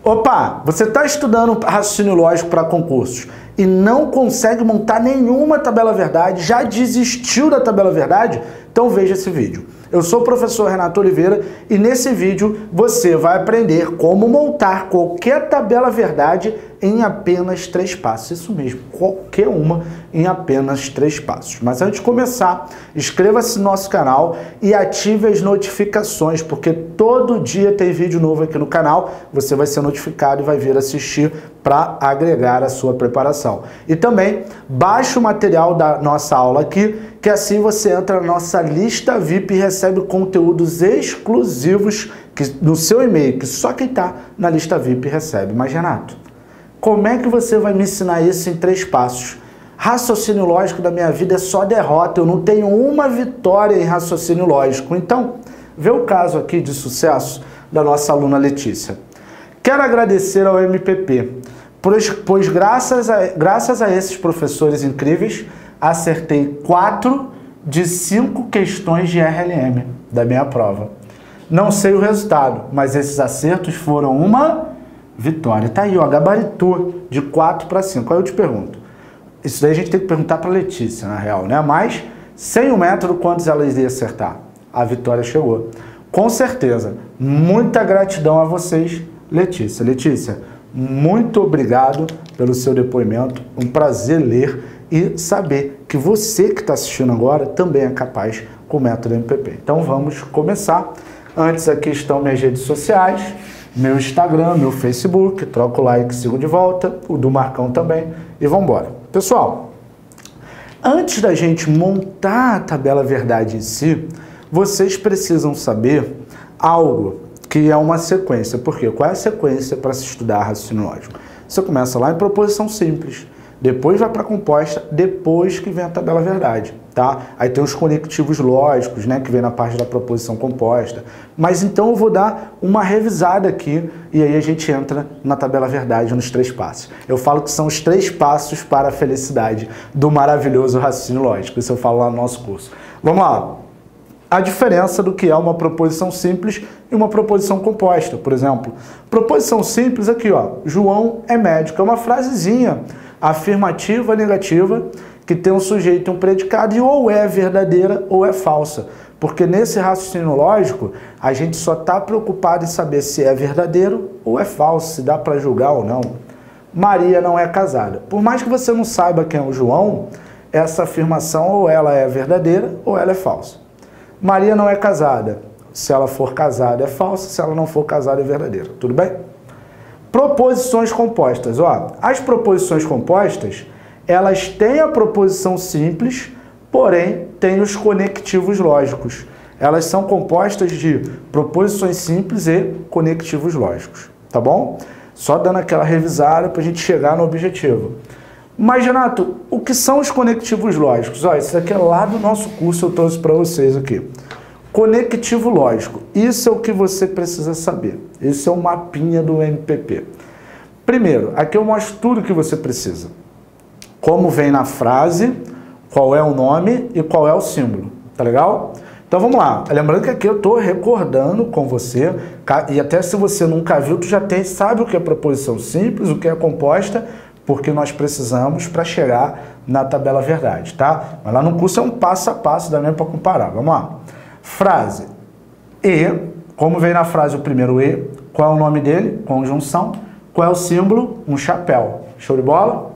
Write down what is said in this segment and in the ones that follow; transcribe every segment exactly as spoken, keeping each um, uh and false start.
Opa, você está estudando raciocínio lógico para concursos e não consegue montar nenhuma tabela verdade, já desistiu da tabela verdade? Então veja esse vídeo. Eu sou o professor Renato Oliveira e nesse vídeo você vai aprender como montar qualquer tabela verdade em apenas três passos. Isso mesmo, qualquer uma em apenas três passos. Mas antes de começar, inscreva-se no nosso canal e ative as notificações, porque todo dia tem vídeo novo aqui no canal. Você vai ser notificado e vai vir assistir para agregar a sua preparação. E também baixe o material da nossa aula aqui, que assim você entra na nossa lista V I P e recebe conteúdos exclusivos que, no seu e-mail, que só quem está na lista V I P recebe. Mas, Renato, como é que você vai me ensinar isso em três passos? Raciocínio lógico da minha vida é só derrota, eu não tenho uma vitória em raciocínio lógico. Então, vê o caso aqui de sucesso da nossa aluna Letícia. Quero agradecer ao M P P, pois, pois graças, a, graças a esses professores incríveis, acertei quatro de cinco questões de R L M da minha prova. Não sei o resultado, mas esses acertos foram uma vitória. Tá aí, ó, gabaritou de quatro para cinco. Aí eu te pergunto, isso daí a gente tem que perguntar para Letícia, na real, né? Mas, sem o método, quantos ela iria acertar? A vitória chegou. Com certeza. Muita gratidão a vocês, Letícia. Letícia, muito obrigado pelo seu depoimento. Um prazer ler e saber que você que está assistindo agora também é capaz com o método M P P. Então vamos começar. Antes aqui estão minhas redes sociais, meu Instagram, meu Facebook, troca o like, sigo de volta, o do Marcão também e vamos embora. Pessoal, antes da gente montar a tabela verdade em si, vocês precisam saber algo que é uma sequência. Por quê? Qual é a sequência para se estudar raciocínio lógico? Você começa lá em proposição simples, depois vai para a composta, depois que vem a tabela verdade, tá? Aí tem os conectivos lógicos, né, que vem na parte da proposição composta. Mas então eu vou dar uma revisada aqui e aí a gente entra na tabela verdade nos três passos. Eu falo que são os três passos para a felicidade do maravilhoso raciocínio lógico. Isso eu falo lá no nosso curso. Vamos lá. A diferença do que é uma proposição simples e uma proposição composta, por exemplo. Proposição simples aqui, ó. João é médico. É uma frasezinha afirmativa, negativa, que tem um sujeito e um predicado e ou é verdadeira ou é falsa. Porque nesse raciocínio lógico, a gente só está preocupado em saber se é verdadeiro ou é falso, se dá para julgar ou não. Maria não é casada. Por mais que você não saiba quem é o João, essa afirmação ou ela é verdadeira ou ela é falsa. Maria não é casada. Se ela for casada é falsa, se ela não for casada é verdadeira. Tudo bem? Proposições compostas. Ó, as proposições compostas, elas têm a proposição simples, porém têm os conectivos lógicos. Elas são compostas de proposições simples e conectivos lógicos. Tá bom? Só dando aquela revisada para a gente chegar no objetivo. Mas, Renato, o que são os conectivos lógicos? Ó, isso aqui é lá do nosso curso, eu trouxe para vocês aqui. Conectivo lógico, isso é o que você precisa saber. Esse é o mapinha do M P P. Primeiro, aqui eu mostro tudo o que você precisa. Como vem na frase, qual é o nome e qual é o símbolo. Tá legal? Então vamos lá. Lembrando que aqui eu estou recordando com você, e até se você nunca viu, tu já tem, sabe o que é proposição simples, o que é composta, porque nós precisamos para chegar na tabela verdade, tá? Mas lá no curso é um passo a passo, dá mesmo para comparar. Vamos lá. Frase. E, como vem na frase o primeiro E, qual é o nome dele? Conjunção. Qual é o símbolo? Um chapéu. Show de bola?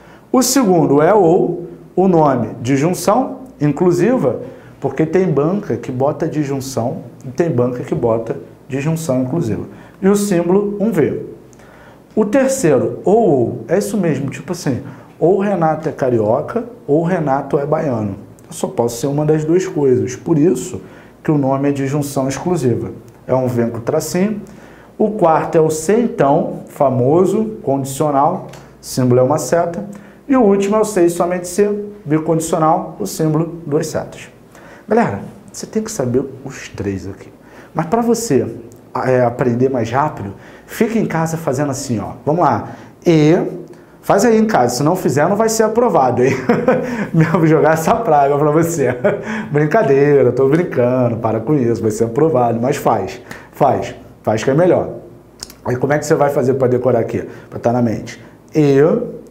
O segundo é ou, o nome, disjunção, inclusiva, porque tem banca que bota disjunção e tem banca que bota disjunção inclusiva. E o símbolo, um V. O terceiro, ou, ou, é isso mesmo, tipo assim, ou Renato é carioca ou Renato é baiano. Eu só posso ser uma das duas coisas, por isso que o nome é disjunção exclusiva. É um V com tracinho. O quarto é o se então, famoso, condicional, símbolo é uma seta. E o último é o se e somente se, bicondicional, o símbolo, duas setas. Galera, você tem que saber os três aqui. Mas para você é, aprender mais rápido, fica em casa fazendo assim, ó. Vamos lá. E, faz aí em casa, se não fizer não vai ser aprovado, hein? Vou jogar essa praga para você. Brincadeira, tô brincando, para com isso, vai ser aprovado, mas faz, faz, faz que é melhor. Aí como é que você vai fazer para decorar aqui? Para estar na mente. E,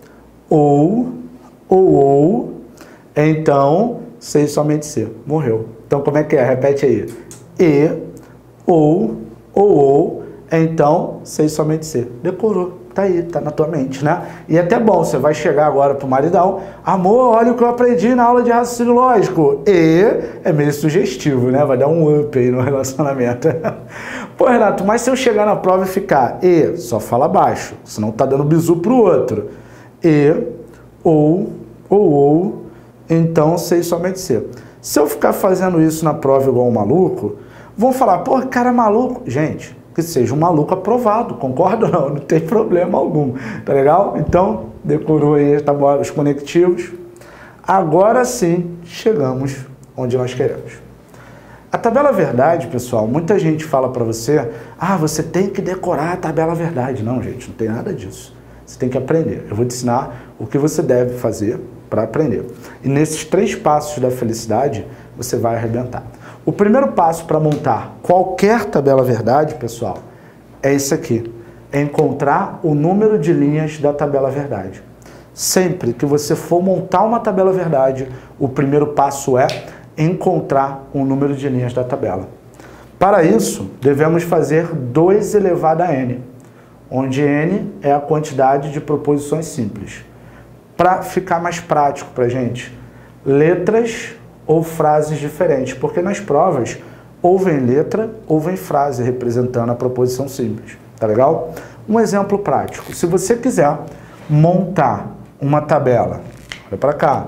ou, ou, ou, então, C e somente C. Morreu. Então como é que é? Repete aí. E, ou, ou, ou, então, C e somente C. Decorou. Tá aí, tá na tua mente, né? E é até bom, você vai chegar agora pro maridão, amor, olha o que eu aprendi na aula de raciocínio lógico. E é meio sugestivo, né? Vai dar um up aí no relacionamento. Pô, Renato, mas se eu chegar na prova e ficar E, só fala baixo, senão tá dando bizu pro outro. E, ou, ou, ou, então C e somente C. Se eu ficar fazendo isso na prova igual um maluco, vão falar, pô, cara maluco. Gente, que seja um maluco aprovado, concorda ou não? Não tem problema algum, tá legal? Então, decorou aí tá bom, os conectivos. Agora sim, chegamos onde nós queremos. A tabela verdade, pessoal, muita gente fala para você, ah, você tem que decorar a tabela verdade. Não, gente, não tem nada disso. Você tem que aprender. Eu vou te ensinar o que você deve fazer para aprender. E nesses três passos da felicidade, você vai arrebentar. O primeiro passo para montar qualquer tabela verdade, pessoal, é esse aqui. É encontrar o número de linhas da tabela verdade. Sempre que você for montar uma tabela verdade, o primeiro passo é encontrar o número de linhas da tabela. Para isso, devemos fazer dois elevado a n, onde n é a quantidade de proposições simples. Para ficar mais prático para a gente, letras ou frases diferentes, porque nas provas ou vem letra ou vem frase representando a proposição simples, tá legal? Um exemplo prático, se você quiser montar uma tabela, olha para cá,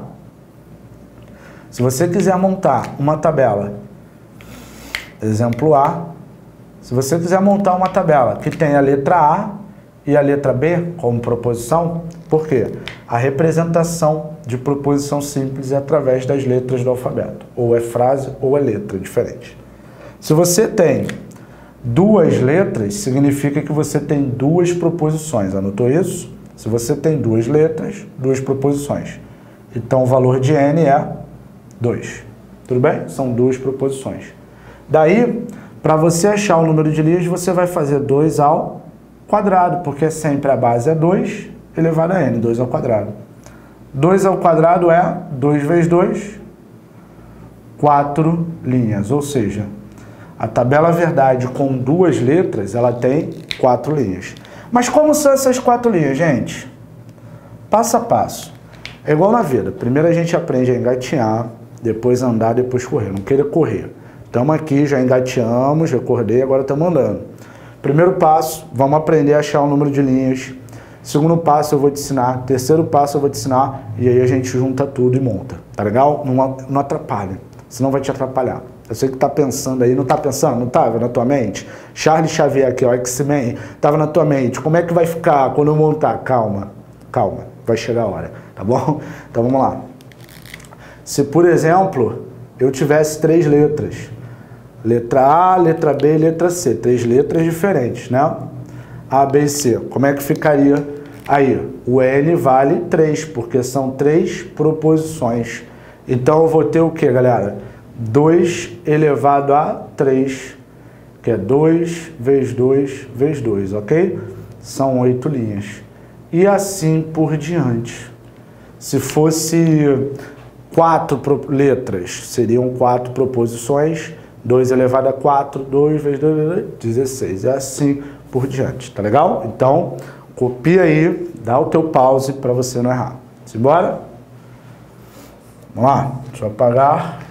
se você quiser montar uma tabela, exemplo A, se você quiser montar uma tabela que tem a letra A e a letra B como proposição, por quê? A representação de proposição simples é através das letras do alfabeto. Ou é frase ou é letra, diferente. Se você tem duas letras, significa que você tem duas proposições. Anotou isso? Se você tem duas letras, duas proposições. Então o valor de n é dois. Tudo bem? São duas proposições. Daí, para você achar o número de linhas, você vai fazer dois ao quadrado, porque sempre a base é dois elevado a n, dois ao quadrado. dois ao quadrado é dois vezes dois, quatro linhas. Ou seja, a tabela verdade com duas letras, ela tem quatro linhas. Mas como são essas quatro linhas, gente? Passo a passo. É igual na vida. Primeiro a gente aprende a engatinhar, depois andar, depois correr. Não queira correr. Estamos aqui, já engateamos, recordei, agora estamos andando. Primeiro passo, vamos aprender a achar o número de linhas. Segundo passo eu vou te ensinar. Terceiro passo eu vou te ensinar. E aí a gente junta tudo e monta. Tá legal? Não, não atrapalha. Senão vai te atrapalhar. Eu sei que tá pensando aí. Não tá pensando? Não tava na tua mente? Charles Xavier aqui, ó, X-Men. Tava na tua mente. Como é que vai ficar quando eu montar? Calma. Calma. Vai chegar a hora. Tá bom? Então vamos lá. Se, por exemplo, eu tivesse três letras. Letra A, letra B e letra C. Três letras diferentes, né? A, B e C. Como é que ficaria aí? O N vale três, porque são três proposições. Então eu vou ter o que, galera? dois elevado a três, que é dois vezes dois vezes dois, ok? São oito linhas. E assim por diante. Se fosse quatro letras, seriam quatro proposições. dois elevado a quatro, dois vezes dois, dezesseis. E assim por diante, tá legal? Então, copia aí, dá o teu pause para você não errar. Simbora? Vamos lá, deixa eu apagar.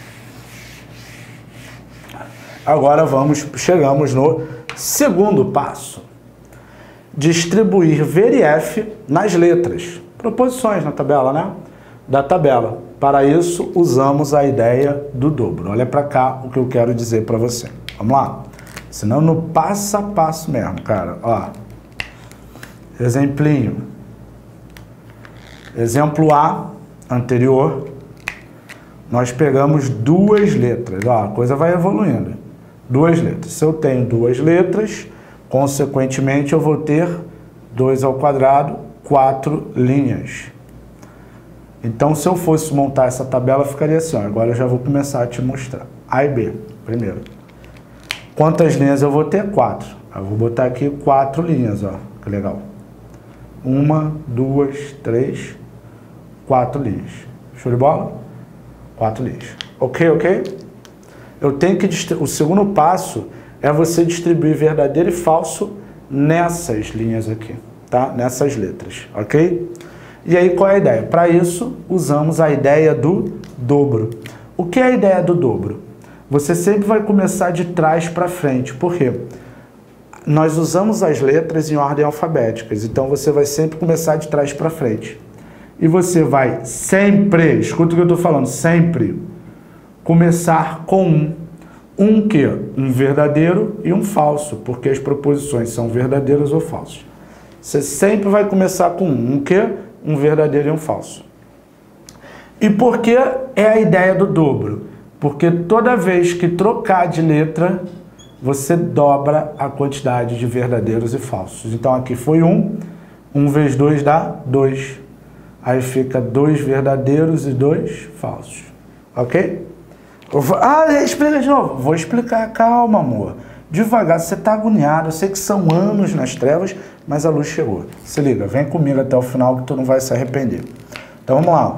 Agora vamos, chegamos no segundo passo. Distribuir ver e F nas letras. Proposições na tabela, né? Da tabela. Para isso, usamos a ideia do dobro. Olha para cá o que eu quero dizer para você. Vamos lá? Senão no passo a passo mesmo, cara. Ó. Exemplinho. Exemplo A, anterior. Nós pegamos duas letras. Ó, a coisa vai evoluindo. Duas letras. Se eu tenho duas letras, consequentemente eu vou ter dois ao quadrado, quatro linhas. Então, se eu fosse montar essa tabela, ficaria assim. Ó. Agora eu já vou começar a te mostrar. A e B, primeiro. Quantas linhas eu vou ter? Quatro. Eu vou botar aqui quatro linhas, ó, que legal. Uma, duas, três, quatro linhas. Show de bola? Quatro linhas. Ok, ok? Eu tenho que... O segundo passo é você distribuir verdadeiro e falso nessas linhas aqui, tá? Nessas letras, ok? E aí, qual é a ideia? Para isso, usamos a ideia do dobro. O que é a ideia do dobro? Você sempre vai começar de trás para frente. Por quê? Nós usamos as letras em ordem alfabética, então você vai sempre começar de trás para frente. E você vai sempre, escuta o que eu estou falando, sempre começar com um. Um que? Um verdadeiro e um falso, porque as proposições são verdadeiras ou falsas. Você sempre vai começar com um. Um que? Um verdadeiro e um falso. E por que é a ideia do dobro? Porque toda vez que trocar de letra, você dobra a quantidade de verdadeiros e falsos. Então aqui foi um, um vezes dois dá dois. Aí fica dois verdadeiros e dois falsos. Ok? Ah, explica de novo. Vou explicar, calma, amor. Devagar, você está agoniado. Eu sei que são anos nas trevas, mas a luz chegou. Se liga, vem comigo até o final que tu não vai se arrepender. Então vamos lá.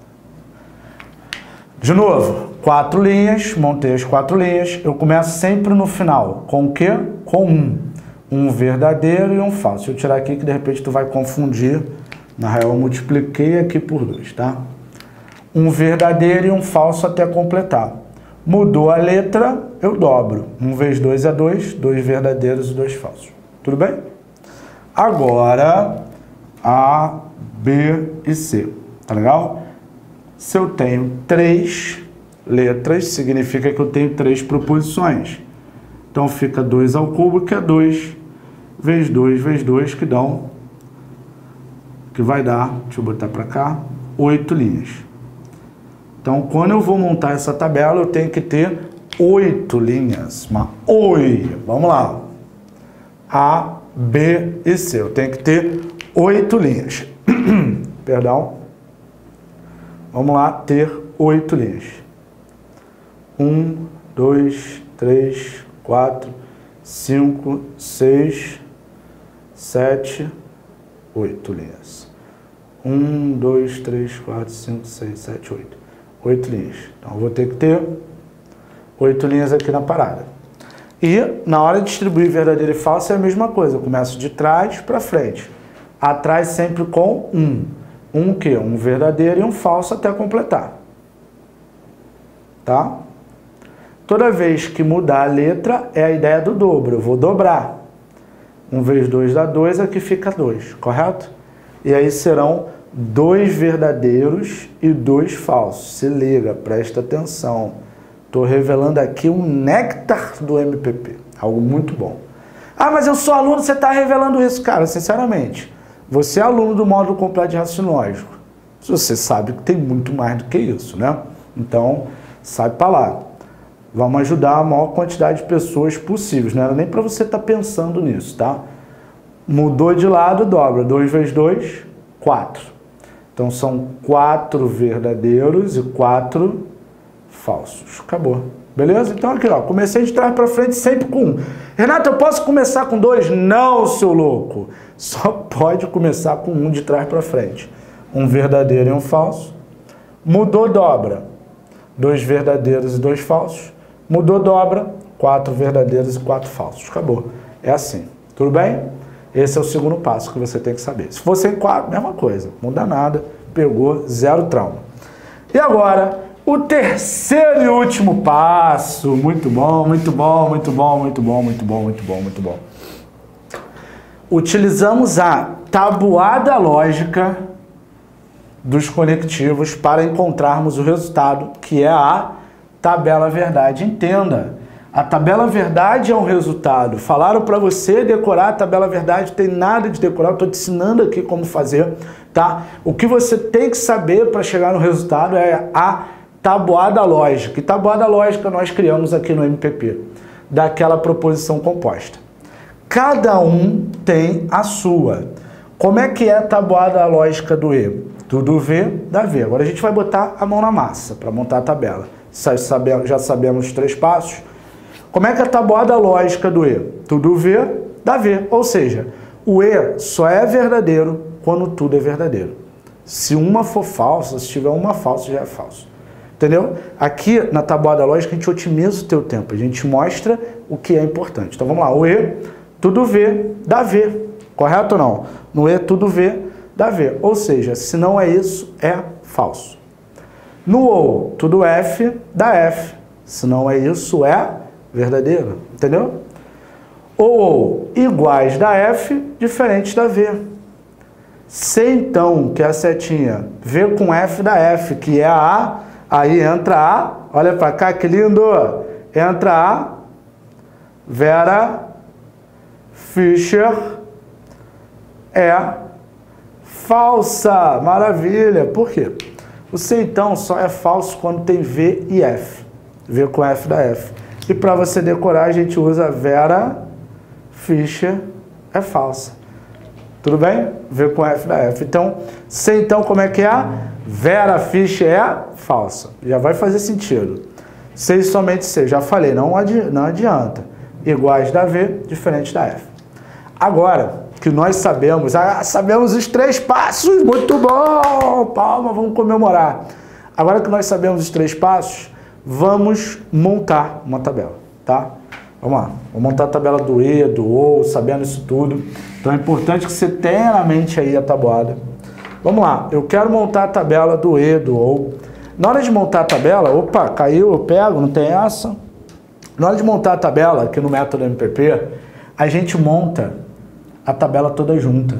De novo, quatro linhas, montei as quatro linhas. Eu começo sempre no final. Com o quê? Com um. Um verdadeiro e um falso. Se eu tirar aqui que de repente tu vai confundir. Na real, eu multipliquei aqui por dois, tá? Um verdadeiro e um falso até completar. Mudou a letra, eu dobro. um vezes dois é dois, dois verdadeiros e dois falsos. Tudo bem? Agora, A, B e C. Tá legal? Se eu tenho três letras, significa que eu tenho três proposições. Então fica dois ao cubo, que é dois, vezes dois, vezes dois, que dão, que vai dar, deixa eu botar para cá, oito linhas. Então, quando eu vou montar essa tabela, eu tenho que ter oito linhas. Uma oi. Vamos lá. A, B e C. Eu tenho que ter oito linhas. Perdão. Vamos lá, ter oito linhas. Um, dois, três, quatro, cinco, seis, sete, oito linhas. Um, dois, três, quatro, cinco, seis, sete, oito. Oito linhas. Então, eu vou ter que ter oito linhas aqui na parada. E, na hora de distribuir verdadeiro e falso, é a mesma coisa. Eu começo de trás para frente. Atrás sempre com um. Um que? Um verdadeiro e um falso até completar. Tá? Toda vez que mudar a letra, é a ideia do dobro. Eu vou dobrar. um vezes dois dá dois, aqui fica dois. Correto? E aí serão dois verdadeiros e dois falsos. Se liga, presta atenção. Estou revelando aqui um néctar do M P P. Algo muito bom. Ah, mas eu sou aluno, você está revelando isso. Cara, sinceramente, você é aluno do módulo completo de raciocínio lógico. Você sabe que tem muito mais do que isso, né? Então, sai para lá. Vamos ajudar a maior quantidade de pessoas possíveis. Não era nem para você estar tá pensando nisso, tá? Mudou de lado, dobra. dois vezes dois, quatro. Então, são quatro verdadeiros e quatro falsos. Acabou. Beleza? Então, aqui, ó. Comecei de trás para frente sempre com um. Renato, eu posso começar com dois? Não, seu louco. Só pode começar com um de trás para frente. Um verdadeiro e um falso. Mudou, dobra. Dois verdadeiros e dois falsos. Mudou, dobra. Quatro verdadeiros e quatro falsos. Acabou. É assim. Tudo bem? Esse é o segundo passo que você tem que saber. Se fosse em quatro, mesma coisa. Não muda nada. Pegou, zero trauma. E agora, o terceiro e último passo. Muito bom, muito bom, muito bom, muito bom, muito bom, muito bom, muito bom. Utilizamos a tabuada lógica dos conectivos para encontrarmos o resultado, que é a tabela verdade. Entenda. A tabela verdade é um resultado. Falaram para você decorar a tabela verdade, não tem nada de decorar, eu estou te ensinando aqui como fazer, tá? O que você tem que saber para chegar no resultado é a tabuada lógica. E tabuada lógica nós criamos aqui no M P P, daquela proposição composta. Cada um tem a sua. Como é que é a tabuada lógica do E? Tudo V dá V. Agora a gente vai botar a mão na massa para montar a tabela. Já sabemos os três passos. Como é que é a tabuada lógica do E? Tudo V dá V. Ou seja, o E só é verdadeiro quando tudo é verdadeiro. Se uma for falsa, se tiver uma falsa, já é falso. Entendeu? Aqui na tabuada lógica a gente otimiza o teu tempo, a gente mostra o que é importante. Então vamos lá, o E, tudo V, dá V. Correto ou não? No E, tudo V, dá V. Ou seja, se não é isso, é falso. No OU, tudo F, dá F. Se não é isso, é verdadeiro. Entendeu? OU iguais da F, diferente da V. Se então, que é a setinha, V com F dá F, que é a A, aí entra A, olha pra cá que lindo, entra A, Vera Fischer é falsa, maravilha. Por quê? O C então só é falso quando tem V e F, V com F da F. E para você decorar a gente usa Vera Fischer é falsa. Tudo bem? V com F da F. Então, C então como é que é? Vera Fischer é falsa. Já vai fazer sentido. C e somente C, já falei, não, adi não adianta. Iguais da V, diferente da F. Agora, que nós sabemos, ah, sabemos os três passos, muito bom, palma, vamos comemorar. Agora que nós sabemos os três passos, vamos montar uma tabela, tá? Vamos lá, vamos montar a tabela do E, do OU, sabendo isso tudo. Então é importante que você tenha na mente aí a tabuada. Vamos lá, eu quero montar a tabela do E, do OU. Na hora de montar a tabela, opa, caiu, eu pego, não tem essa. Na hora de montar a tabela, aqui no método M P P, a gente monta a tabela toda junta.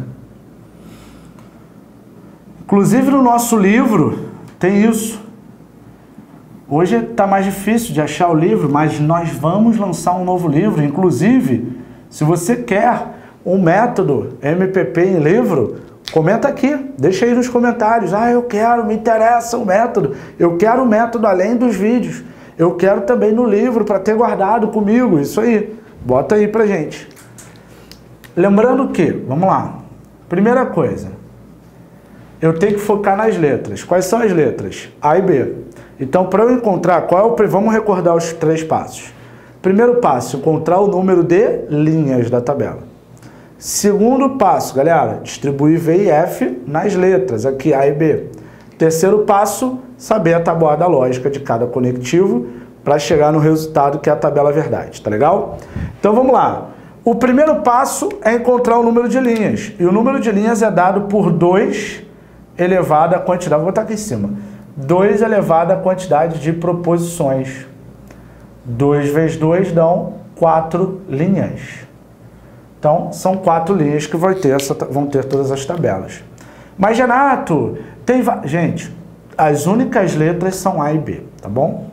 Inclusive no nosso livro tem isso. Hoje está mais difícil de achar o livro, mas nós vamos lançar um novo livro. Inclusive, se você quer um método M P P em livro, comenta aqui, deixa aí nos comentários. Ah, eu quero, me interessa o método. Eu quero o método além dos vídeos. Eu quero também no livro para ter guardado comigo. Isso aí, bota aí pra gente. Lembrando que, vamos lá, primeira coisa, eu tenho que focar nas letras. Quais são as letras? A e B. Então, para eu encontrar qual é o... Vamos recordar os três passos. Primeiro passo, encontrar o número de linhas da tabela. Segundo passo, galera, distribuir V e F nas letras, aqui A e B. Terceiro passo, saber a tabuada lógica de cada conectivo para chegar no resultado que é a tabela verdade, tá legal? Então, vamos lá. O primeiro passo é encontrar o número de linhas. E o número de linhas é dado por dois elevado à quantidade... Vou botar aqui em cima. dois elevado à quantidade de proposições. dois vezes dois dão quatro linhas. Então, são quatro linhas que vai ter essa, vão ter todas as tabelas. Mas, Renato, tem... Gente, as únicas letras são A e B, tá bom?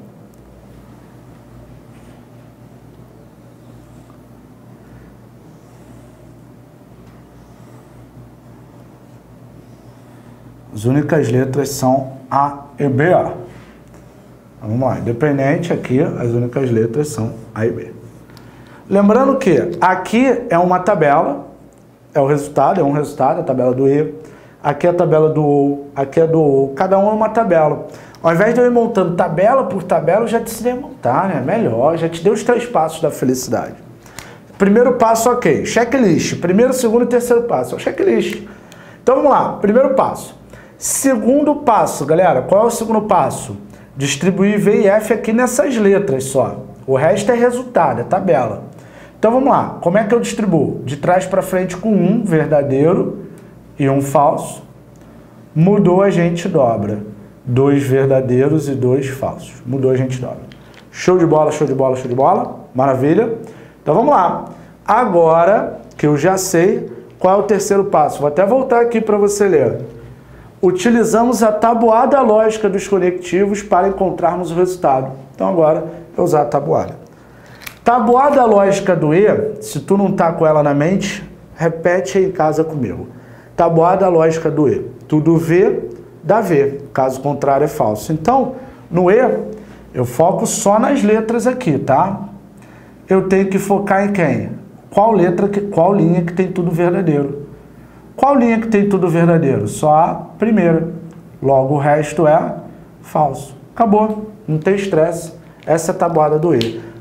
As únicas letras são A e B. Ó. Vamos lá, independente aqui, as únicas letras são A e B. Lembrando que aqui é uma tabela, é o resultado, é um resultado, a tabela do E. Aqui é a tabela do OU, aqui é do OU, cada um é uma tabela. Ao invés de eu ir montando tabela por tabela, eu já te ensinei a montar, né? Melhor, já te dei os três passos da felicidade. Primeiro passo, ok, checklist. Primeiro, segundo e terceiro passo, é o checklist. Então vamos lá, primeiro passo. Segundo passo, galera, qual é o segundo passo? Distribuir V e F aqui nessas letras só. O resto é resultado, é tabela. Então vamos lá, como é que eu distribuo? De trás para frente com um verdadeiro e um falso. Mudou, a gente dobra. Dois verdadeiros e dois falsos. Mudou, a gente dobra. Show de bola, show de bola, show de bola. Maravilha. Então vamos lá. Agora que eu já sei qual é o terceiro passo, vou até voltar aqui para você ler. Utilizamos a tabuada lógica dos conectivos para encontrarmos o resultado. Então agora eu vou usar a tabuada. Tabuada lógica do E, se tu não tá com ela na mente, repete aí em casa comigo. Tabuada lógica do E. Tudo V dá V, caso contrário é falso. Então, no E, eu foco só nas letras aqui, tá? Eu tenho que focar em quem? Qual letra, que, qual linha que tem tudo verdadeiro? Qual linha que tem tudo verdadeiro? Só a primeira. Logo, o resto é falso. Acabou. Não tem estresse. Essa é a tabuada do E.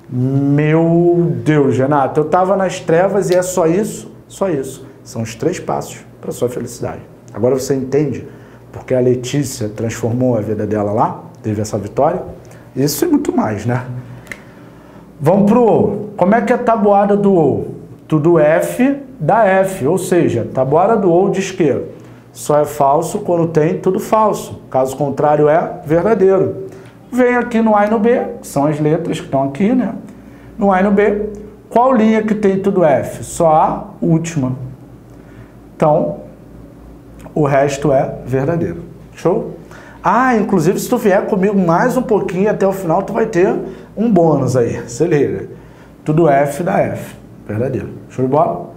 Meu Deus, Renato, eu estava nas trevas e é só isso? Só isso. São os três passos para a sua felicidade. Agora você entende porque a Letícia transformou a vida dela lá, teve essa vitória? Isso e muito mais, né? Vamos pro O. Como é que é a tabuada do O? Tudo F dá F, ou seja, tabuada do O diz que só é falso quando tem tudo falso. Caso contrário é verdadeiro. Vem aqui no A e no B, que são as letras que estão aqui, né? No A e no B, qual linha que tem tudo F? Só a última. Então, o resto é verdadeiro. Show? Ah, inclusive se tu vier comigo mais um pouquinho até o final, tu vai ter um bônus aí. Se liga. Tudo F dá F. Verdadeiro. Show de bola?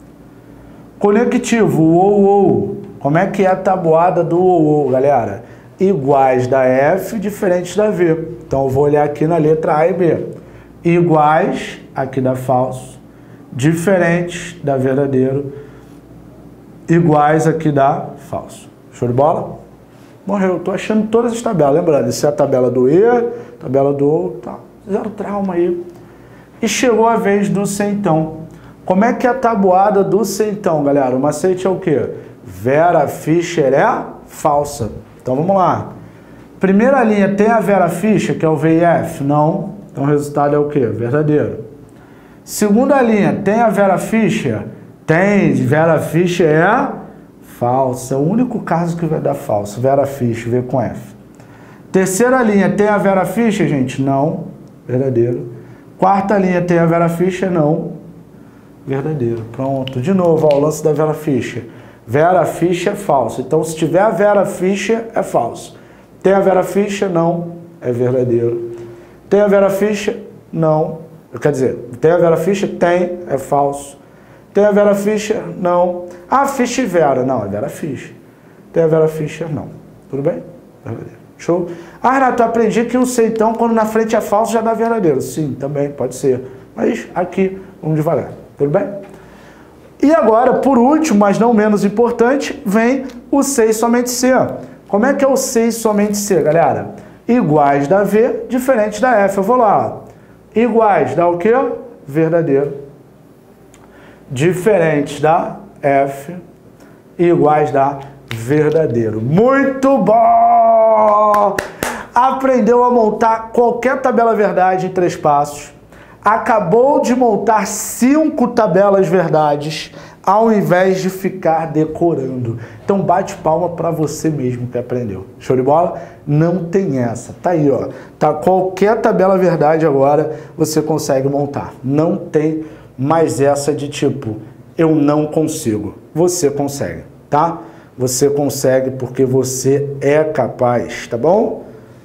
Conectivo, o ou, ou. Como é que é a tabuada do ou, ou, galera? Iguais da F, diferentes da V. Então, eu vou olhar aqui na letra A e B. Iguais, aqui dá falso. Diferentes, dá verdadeiro. Iguais, aqui dá falso. Show de bola? Morreu. Tô achando todas as tabelas. Lembrando, isso é a tabela do E, tabela do O, tá. Zero trauma aí. E chegou a vez do centão. Como é que é a tabuada do centão, galera? O macete é o quê? Vera Fischer é falsa. Então vamos lá. Primeira linha tem a Vera Fischer, que é o V e F? Não. Então o resultado é o quê? Verdadeiro. Segunda linha, tem a Vera Fischer? Tem. Vera Fischer é falsa. É o único caso que vai dar falso. Vera Fischer, V com F. Terceira linha, tem a Vera Fischer, gente? Não. Verdadeiro. Quarta linha, tem a Vera Fischer? Não. Verdadeiro. Pronto. De novo, ó, o lance da Vera Fischer. Vera Fischer é falso. Então, se tiver a Vera Fischer, é falso. Tem a Vera Fischer? Não. É verdadeiro. Tem a Vera Fischer? Não. Quer dizer, tem a Vera Fischer? Tem. É falso. Tem a Vera Fischer? Não. Ah, Fischer e Vera. Não, é Vera Fischer. Tem a Vera Fischer? Não. Tudo bem? Verdadeiro. Show? Ah, Renato, eu aprendi que o centão, quando na frente é falso, já dá verdadeiro. Sim, também, pode ser. Mas aqui, vamos devagar. Tudo bem? E agora, por último, mas não menos importante, vem o C e somente C. Como é que é o C e somente C, galera? Iguais da V, diferentes da F. Eu vou lá. Ó. Iguais dá o quê? Verdadeiro. Diferentes da F. Iguais da verdadeiro. Muito bom! Aprendeu a montar qualquer tabela verdade em três passos. Acabou de montar cinco tabelas verdades ao invés de ficar decorando. Então bate palma para você mesmo que aprendeu. Show de bola? Não tem essa. Tá aí, ó. Tá, qualquer tabela verdade agora você consegue montar. Não tem mais essa de tipo, eu não consigo. Você consegue, tá? Você consegue porque você é capaz, tá bom?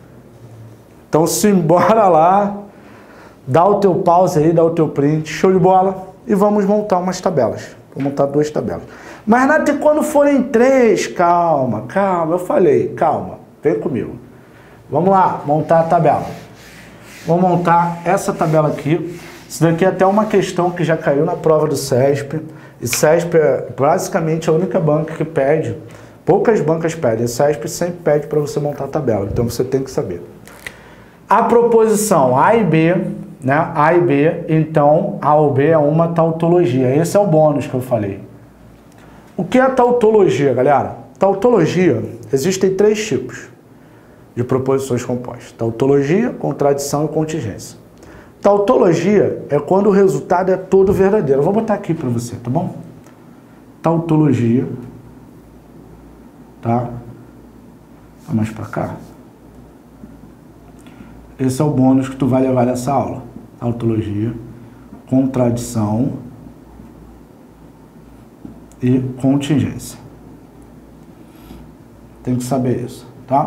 Então simbora lá. Dá o teu pause aí, dá o teu print, show de bola. E vamos montar umas tabelas. Vou montar duas tabelas. Mas, Renato, e quando forem três? Calma, calma. Eu falei, calma. Vem comigo. Vamos lá, montar a tabela. Vou montar essa tabela aqui. Isso daqui é até uma questão que já caiu na prova do SESP. E SESP é basicamente a única banca que pede. Poucas bancas pedem. O SESP sempre pede para você montar a tabela. Então, você tem que saber. A proposição A e B... Né? A e B, então A ou B é uma tautologia. Esse é o bônus que eu falei. O que é tautologia, galera? Tautologia, existem três tipos de proposições compostas. Tautologia, contradição e contingência. Tautologia é quando o resultado é todo verdadeiro. Eu vou botar aqui para você, tá bom? Tautologia. Tá? Tá mais para cá. Esse é o bônus que tu vai levar nessa aula. Tautologia, contradição e contingência. Tem que saber isso, tá?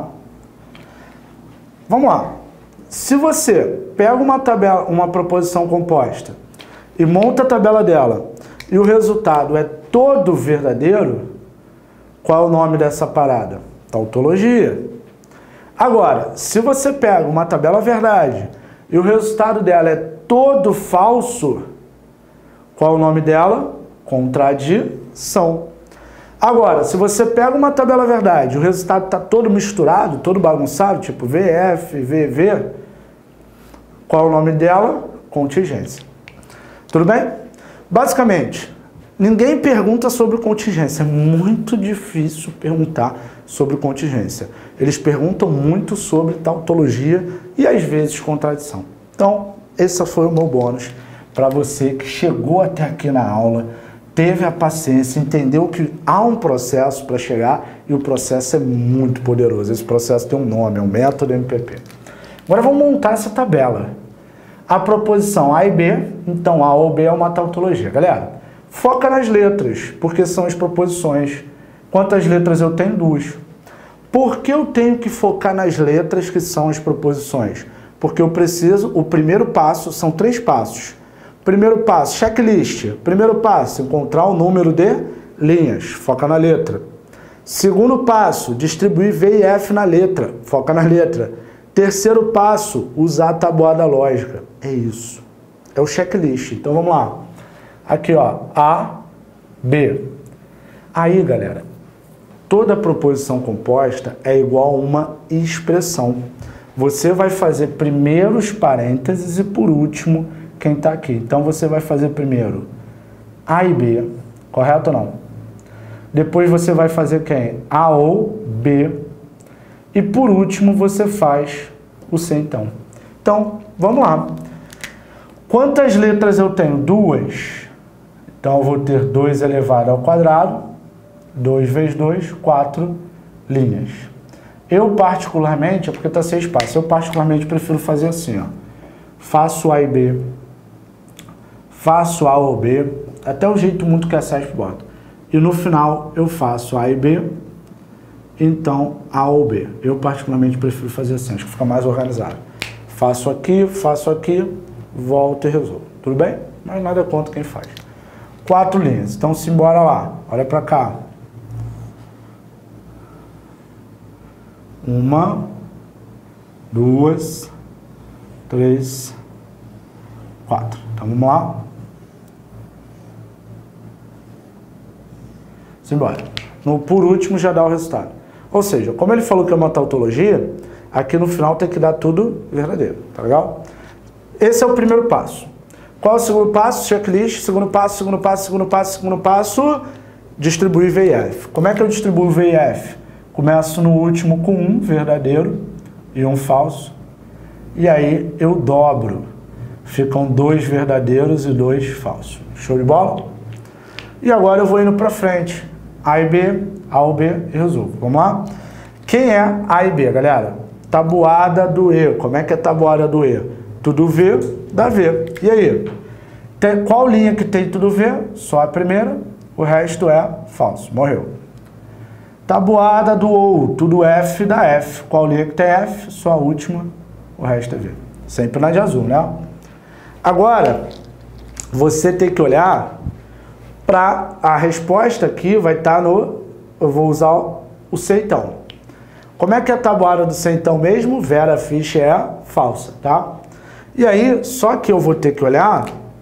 Vamos lá. Se você pega uma tabela, uma proposição composta e monta a tabela dela e o resultado é todo verdadeiro, qual é o nome dessa parada? Tautologia. Agora, se você pega uma tabela verdade e o resultado dela é todo falso, qual é o nome dela? Contradição. Agora, se você pega uma tabela verdade e o resultado está todo misturado, todo bagunçado, tipo V F, V V, qual é o nome dela? contingência. Tudo bem? Basicamente, ninguém pergunta sobre contingência. É muito difícil perguntar sobre contingência. Eles perguntam muito sobre tautologia e, às vezes, contradição. Então, esse foi o meu bônus para você que chegou até aqui na aula, teve a paciência, entendeu que há um processo para chegar e o processo é muito poderoso. Esse processo tem um nome, é o método M P P. Agora vamos montar essa tabela. A proposição A e B, então A ou B é uma tautologia. Galera, foca nas letras, porque são as proposições. Quantas letras eu tenho? Duas. Por que eu tenho que focar nas letras que são as proposições? Porque eu preciso, o primeiro passo, são três passos. Primeiro passo, checklist. Primeiro passo, encontrar o número de linhas. Foca na letra. Segundo passo, distribuir V e F na letra. Foca na letra. Terceiro passo, usar a tabuada lógica. É isso. É o checklist. Então vamos lá. Aqui, ó. A, B. Aí, galera, toda proposição composta é igual a uma expressão. Você vai fazer primeiro os parênteses e por último quem está aqui. Então você vai fazer primeiro A e B, correto ou não? Depois você vai fazer quem? A ou B. E por último você faz o C então. Então, vamos lá. Quantas letras eu tenho? Duas. Então eu vou ter dois elevado ao quadrado. dois vezes dois, quatro linhas. Eu particularmente, é porque está sem espaço, eu particularmente prefiro fazer assim, ó. Faço A e B. Faço A ou B, até o jeito muito que a S E S P bota. E no final eu faço A e B, então A ou B. Eu particularmente prefiro fazer assim, acho que fica mais organizado. Faço aqui, faço aqui, volto e resolvo. Tudo bem? Mas nada contra quem faz. Quatro linhas, então simbora lá. Olha pra cá. Uma, duas, três, quatro. Então vamos lá. Simbora. No por último já dá o resultado. Ou seja, como ele falou que é uma tautologia, aqui no final tem que dar tudo verdadeiro. Tá legal? Esse é o primeiro passo. Qual é o segundo passo? Checklist. Segundo passo, segundo passo, segundo passo, segundo passo. Distribuir V e F. Como é que eu distribuo V e F? Começo no último com um verdadeiro e um falso. E aí eu dobro. Ficam dois verdadeiros e dois falsos. Show de bola? E agora eu vou indo para frente. A e B, A ou B e resolvo. Vamos lá? Quem é A e B, galera? Tabuada do E. Como é que é tabuada do E? Tudo V dá V. E aí? Tem, qual linha que tem tudo V? Só a primeira. O resto é falso. Morreu. Tabuada do OU. Tudo F dá F. Qual linha que tem F? Só a última. O resto é V. Sempre na de azul, né? Agora, você tem que olhar para a resposta aqui, vai estar no... Eu vou usar o centão. Como é que é a tabuada do centão mesmo? Vera Fischer é falsa, tá? E aí, só que eu vou ter que olhar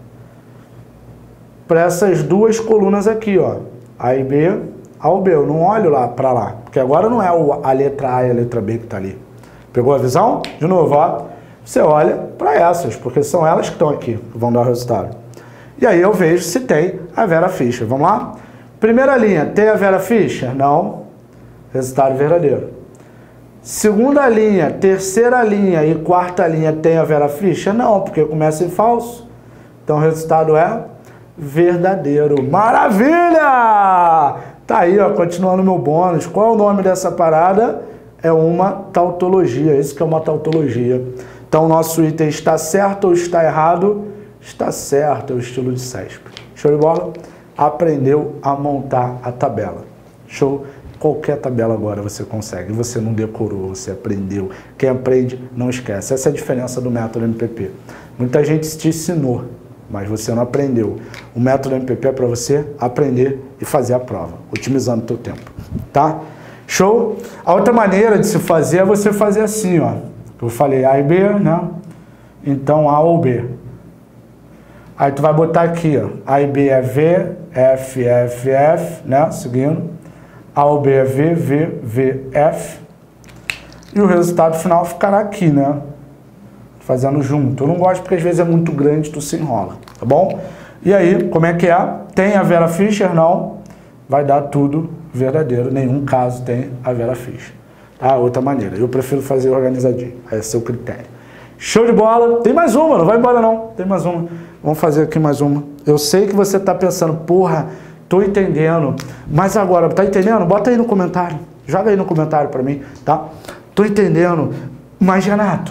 para essas duas colunas aqui, ó. A e B, A ou B. Eu não olho lá para lá, porque agora não é a letra A e a letra B que está ali. Pegou a visão? De novo, ó. Você olha para essas, porque são elas que estão aqui, que vão dar o resultado. E aí eu vejo se tem a Vera Fischer. Vamos lá? Primeira linha, tem a Vera Fischer? Não. Resultado verdadeiro. Segunda linha, terceira linha e quarta linha tem a Vera Fischer? Não, porque começa em falso. Então o resultado é verdadeiro. Maravilha! Tá aí, ó, continuando meu bônus. Qual é o nome dessa parada? É uma tautologia. Isso que é uma tautologia. Então o nosso item está certo ou está errado? Está certo, é o estilo de S E S P. Show de bola? Aprendeu a montar a tabela. Show? Qualquer tabela agora você consegue. Você não decorou, você aprendeu. Quem aprende, não esquece. Essa é a diferença do método M P P. Muita gente te ensinou, mas você não aprendeu. O método M P P é para você aprender e fazer a prova, otimizando o teu tempo. Tá? Show? A outra maneira de se fazer é você fazer assim, ó. Eu falei A e B, né? Então A ou B. Aí tu vai botar aqui, ó. A e B é V, F, F, F, né? Seguindo. A ou B é V, V, V, F. E o resultado final ficará aqui, né? fazendo junto. Eu não gosto porque às vezes é muito grande, tu se enrola, tá bom? E aí, como é que é? Tem a Vera Fischer? Não. Vai dar tudo verdadeiro. Nenhum caso tem a Vera Fischer. Tá? Outra maneira. Eu prefiro fazer organizadinho. Esse é o seu critério. Show de bola. Tem mais uma, não vai embora não. Tem mais uma. Vamos fazer aqui mais uma. Eu sei que você tá pensando, porra, tô entendendo. Mas agora, tá entendendo? Bota aí no comentário. Joga aí no comentário pra mim, tá? Tô entendendo. Mas, Renato,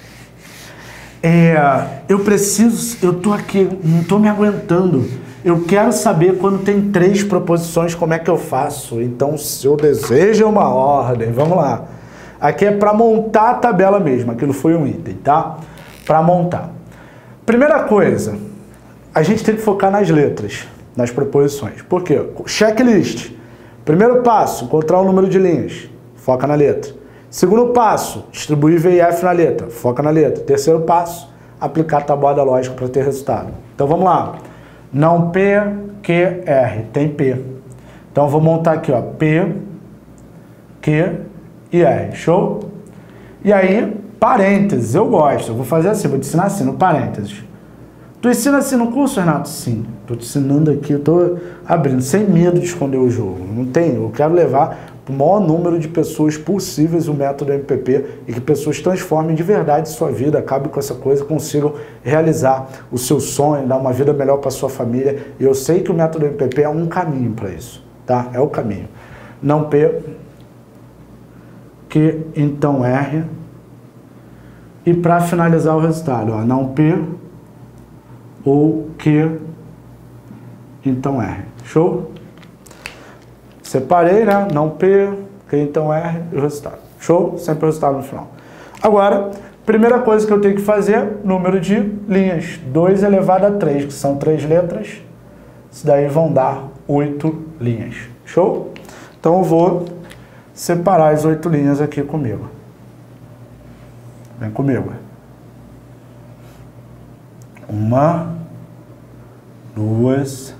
é, eu preciso, eu tô aqui, não tô me aguentando. Eu quero saber quando tem três proposições, como é que eu faço. Então, se eu desejo uma ordem, vamos lá. Aqui é para montar a tabela mesmo, aquilo foi um item, tá? Para montar. Primeira coisa, a gente tem que focar nas letras, nas proposições. Por quê? Checklist. Primeiro passo, encontrar o número de linhas. Foca na letra. Segundo passo, distribuir V e F na letra. Foca na letra. Terceiro passo, aplicar a tabuada lógica para ter resultado. Então vamos lá. Não P, Q, R. Tem P. Então vou montar aqui, ó. P, Q e R. Show? E aí, parênteses. Eu gosto. Eu vou fazer assim. Vou te ensinar assim, no parênteses. Tu ensina assim no curso, Renato? Sim. Tô te ensinando aqui. Eu tô abrindo. Sem medo de esconder o jogo. Não tem. Eu quero levar o maior número de pessoas possíveis o método M P P e que pessoas transformem de verdade sua vida, acabem com essa coisa, consigam realizar o seu sonho, dar uma vida melhor para sua família. E eu sei que o método M P P é um caminho para isso, tá? É o caminho. Não P, Q, então R. E para finalizar o resultado, ó, não P ou Q, então R. Show? Separei, né? Não P, Q, então R e o resultado. Show? Sempre o resultado no final. Agora, primeira coisa que eu tenho que fazer, número de linhas. dois elevado a três, que são três letras. Isso daí vão dar oito linhas. Show? Então eu vou separar as oito linhas aqui comigo. Vem comigo. Uma, duas,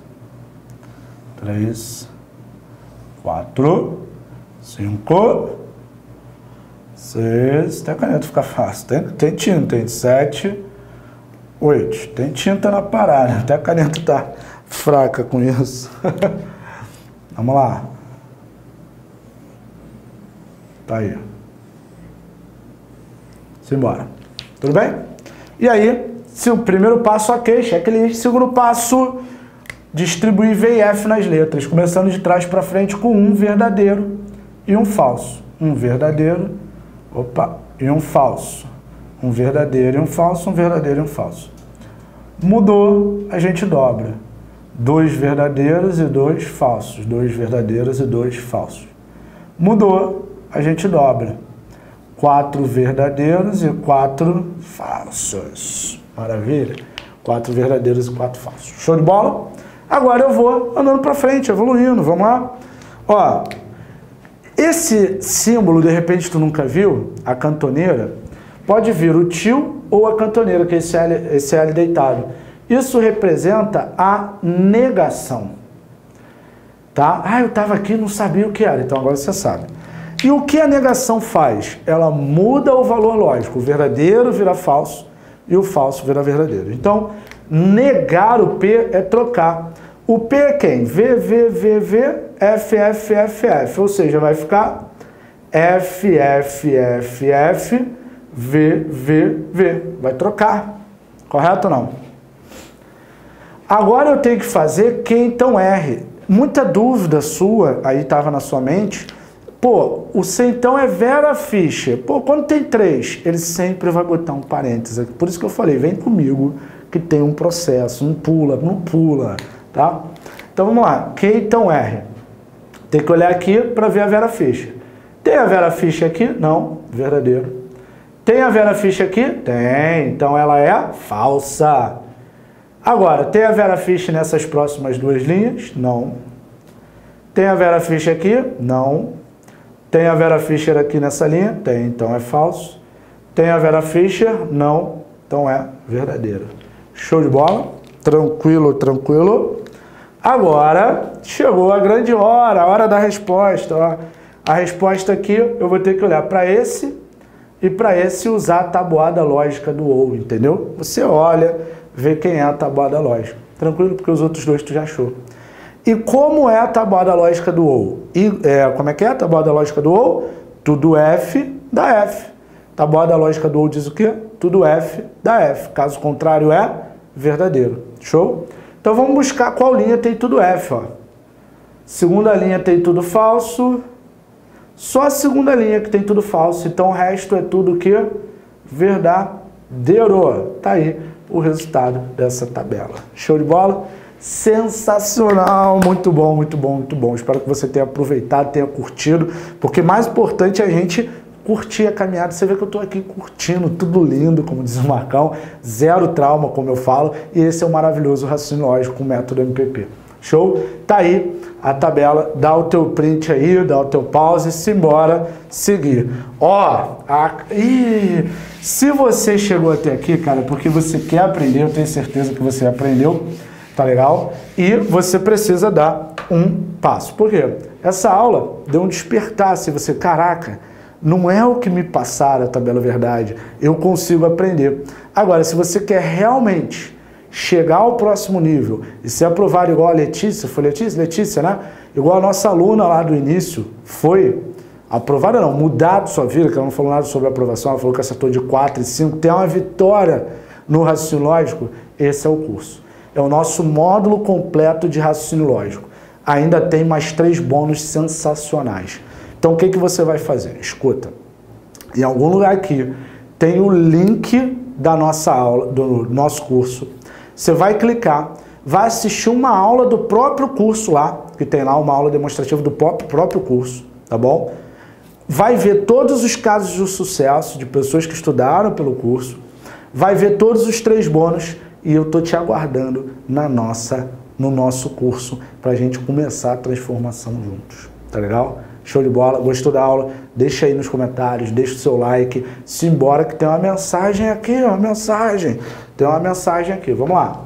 três, quatro, cinco, seis, até a caneta fica fácil, tem, tem tinta, tem sete, oito, tem tinta na parada, até a caneta tá fraca com isso. Vamos lá. Tá aí. Simbora. Tudo bem? E aí, se o primeiro passo, ok, checklist, segundo passo, distribuir V e F nas letras, começando de trás para frente com um verdadeiro e um falso. Um verdadeiro, opa, e um falso. Um verdadeiro e um falso, um verdadeiro e um falso. Mudou, a gente dobra. Dois verdadeiros e dois falsos. Dois verdadeiros e dois falsos. Mudou, a gente dobra. Quatro verdadeiros e quatro falsos. Maravilha? Quatro verdadeiros e quatro falsos. Show de bola? Agora eu vou andando para frente, evoluindo, vamos lá? Ó, esse símbolo, de repente tu nunca viu, a cantoneira, pode vir o tio ou a cantoneira, que é esse L, esse L deitado. Isso representa a negação, tá? Ah, eu estava aqui e não sabia o que era, então agora você sabe. E o que a negação faz? Ela muda o valor lógico, o verdadeiro vira falso e o falso vira verdadeiro. Então, negar o P é trocar. O P é quem? V, V, V, V, F, F, F, F. Ou seja, vai ficar F, F, F, F, V, V, V. Vai trocar. Correto ou não? Agora eu tenho que fazer Q, então R. Muita dúvida sua, aí estava na sua mente. Pô, o C então é Vera Fischer. Pô, quando tem três, ele sempre vai botar um parênteses. Por isso que eu falei, vem comigo, que tem um processo, não pula, não pula, tá? Então vamos lá, Q então R. Tem que olhar aqui para ver a Vera Fischer. Tem a Vera Fischer aqui? Não, verdadeiro. Tem a Vera Fischer aqui? Tem, então ela é falsa. Agora, tem a Vera Fischer nessas próximas duas linhas? Não. Tem a Vera Fischer aqui? Não. Tem a Vera Fischer aqui nessa linha? Tem, então é falso. Tem a Vera Fischer? Não, então é verdadeiro. Show de bola? Tranquilo, tranquilo. Agora, chegou a grande hora, a hora da resposta. Ó. A resposta aqui, eu vou ter que olhar para esse e para esse usar a tabuada lógica do ou, entendeu? Você olha, vê quem é a tabuada lógica. Tranquilo? Porque os outros dois tu já achou. E como é a tabuada lógica do ou? E, é, como é que é a tabuada lógica do ou? Tudo F dá F. Tabuada lógica do ou diz o quê? Tudo F dá F. Caso contrário é verdadeiro. Show? Então vamos buscar qual linha tem tudo F, ó. Segunda linha tem tudo falso. Só a segunda linha que tem tudo falso. Então o resto é tudo o quê? Verdadeiro. Tá aí o resultado dessa tabela. Show de bola? Sensacional, muito bom, muito bom, muito bom. Espero que você tenha aproveitado, tenha curtido, porque mais importante é a gente curtir a caminhada. Você vê que eu estou aqui curtindo, tudo lindo, como diz o Marcão, zero trauma, como eu falo, e esse é o maravilhoso raciocínio lógico com o método M P P. Show? Tá aí a tabela, dá o teu print aí, dá o teu pause e simbora seguir. Ó, a... Ih, se você chegou até aqui, cara, porque você quer aprender, eu tenho certeza que você aprendeu, tá legal? E você precisa dar um passo. Por quê? Essa aula deu um despertar, se você, caraca, não é o que me passaram a tabela verdade, eu consigo aprender. Agora, se você quer realmente chegar ao próximo nível e ser aprovado igual a Letícia, foi Letícia? Letícia, né? Igual a nossa aluna lá do início foi aprovada, não, mudado sua vida, que ela não falou nada sobre aprovação, ela falou que acertou de quatro e cinco, tem uma vitória no raciocínio lógico, esse é o curso. É o nosso módulo completo de raciocínio lógico. Ainda tem mais três bônus sensacionais. Então, o que, que você vai fazer? Escuta, em algum lugar aqui tem o link da nossa aula, do nosso curso. Você vai clicar, vai assistir uma aula do próprio curso lá, que tem lá uma aula demonstrativa do próprio curso, tá bom? Vai ver todos os casos de sucesso de pessoas que estudaram pelo curso, vai ver todos os três bônus e eu tô te aguardando na nossa, no nosso curso para a gente começar a transformação juntos, tá legal? Show de bola? Gostou da aula? Deixa aí nos comentários, deixa o seu like, simbora que tem uma mensagem aqui, uma mensagem, tem uma mensagem aqui, vamos lá.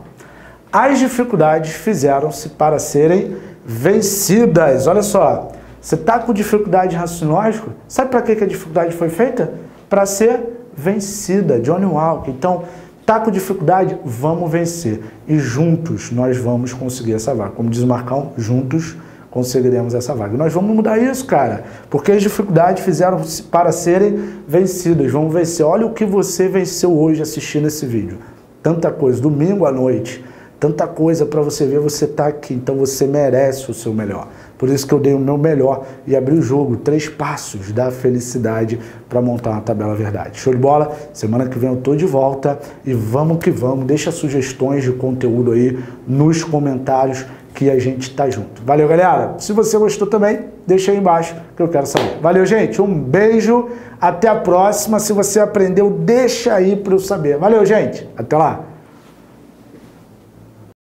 As dificuldades fizeram-se para serem vencidas. Olha só, você tá com dificuldade de raciocínio lógico? Sabe para que a dificuldade foi feita? Para ser vencida, Johnny Walker. Então, tá com dificuldade? Vamos vencer. E juntos nós vamos conseguir essa vaga. Como diz o Marcão, juntos conseguiremos essa vaga. Nós vamos mudar isso, cara, porque as dificuldades fizeram para serem vencidas. Vamos vencer. Olha o que você venceu hoje assistindo esse vídeo. Tanta coisa, domingo à noite, tanta coisa para você ver, você tá aqui, então você merece o seu melhor. Por isso que eu dei o meu melhor e abri o jogo, três passos da felicidade para montar uma tabela verdade. Show de bola? Semana que vem eu tô de volta e vamos que vamos. Deixa sugestões de conteúdo aí nos comentários que a gente tá junto. Valeu, galera. Se você gostou também, deixa aí embaixo que eu quero saber. Valeu, gente. Um beijo. Até a próxima. Se você aprendeu, deixa aí para eu saber. Valeu, gente. Até lá.